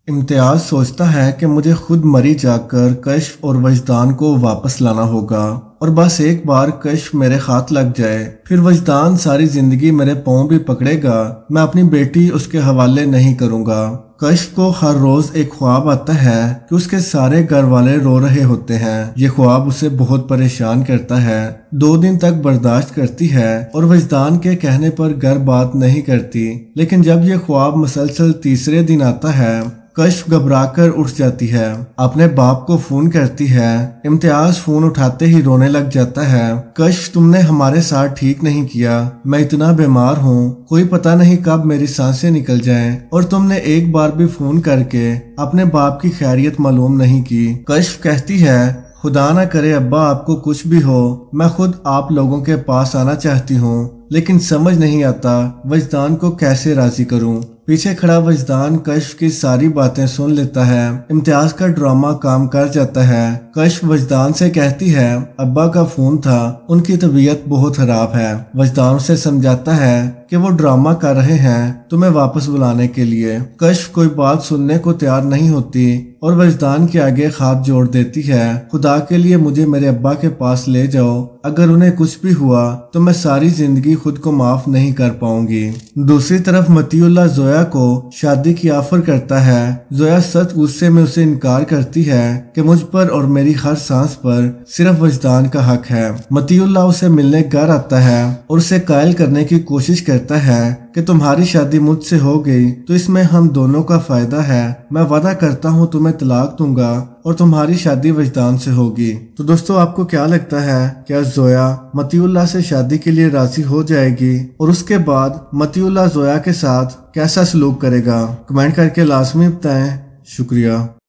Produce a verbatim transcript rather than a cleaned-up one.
इम्तियाज सोचता है कि मुझे खुद मरी जाकर कश्फ और वजदान को वापस लाना होगा और बस एक बार कश्फ मेरे हाथ लग जाए फिर वजदान सारी जिंदगी मेरे पाँव भी पकड़ेगा। मैं अपनी बेटी उसके हवाले नहीं करूंगा। कश्फ को हर रोज एक ख्वाब आता है कि उसके सारे घर वाले रो रहे होते हैं। ये ख्वाब उसे बहुत परेशान करता है। दो दिन तक बर्दाश्त करती है और वजदान के कहने पर घर बात नहीं करती, लेकिन जब ये ख्वाब मुसलसल तीसरे दिन आता है कश्फ घबराकर उठ जाती है, अपने बाप को फोन करती है। इम्तियाज फोन उठाते ही रोने लग जाता है। कश्फ, तुमने हमारे साथ ठीक नहीं किया, मैं इतना बीमार हूँ, कोई पता नहीं कब मेरी सांसें निकल जाएं, और तुमने एक बार भी फोन करके अपने बाप की खैरियत मालूम नहीं की। कश्फ कहती है, खुदा ना करे अब्बा आपको कुछ भी हो, मैं खुद आप लोगों के पास आना चाहती हूँ, लेकिन समझ नहीं आता वजदान को कैसे राजी करूँ। पीछे खड़ा वजदान कश्फ की सारी बातें सुन लेता है। इम्तियाज का ड्रामा काम कर जाता है। कश्फ वजदान से कहती है, अब्बा का फोन था, उनकी तबीयत बहुत खराब है। वजदान उसे समझाता है कि वो ड्रामा कर रहे हैं तुम्हें वापस बुलाने के लिए। कश्फ कोई बात सुनने को तैयार नहीं होती और वजदान के आगे हाथ जोड़ देती है, खुदा के लिए मुझे मेरे अब्बा के पास ले जाओ, अगर उन्हें कुछ भी हुआ तो मैं सारी जिंदगी खुद को माफ नहीं कर पाऊंगी। दूसरी तरफ मतीउल्लाह जोया को शादी की ऑफर करता है। जोया सख्त गुस्से में उसे इनकार करती है कि मुझ पर और मेरी हर सांस पर सिर्फ वजदान का हक है। मतीउल्लाह उसे मिलने घर आता है और उसे कायल करने की कोशिश करता है कि तुम्हारी शादी मुझसे हो गई तो इसमें हम दोनों का फायदा है, मैं वादा करता हूँ तुम्हें तलाक दूंगा और तुम्हारी शादी वजदान से होगी। तो दोस्तों, आपको क्या लगता है, क्या जोया मतीउल्लाह से शादी के लिए राजी हो जाएगी और उसके बाद मतीउल्लाह जोया के साथ कैसा सलूक करेगा? कमेंट करके लाजमी बताएं। शुक्रिया।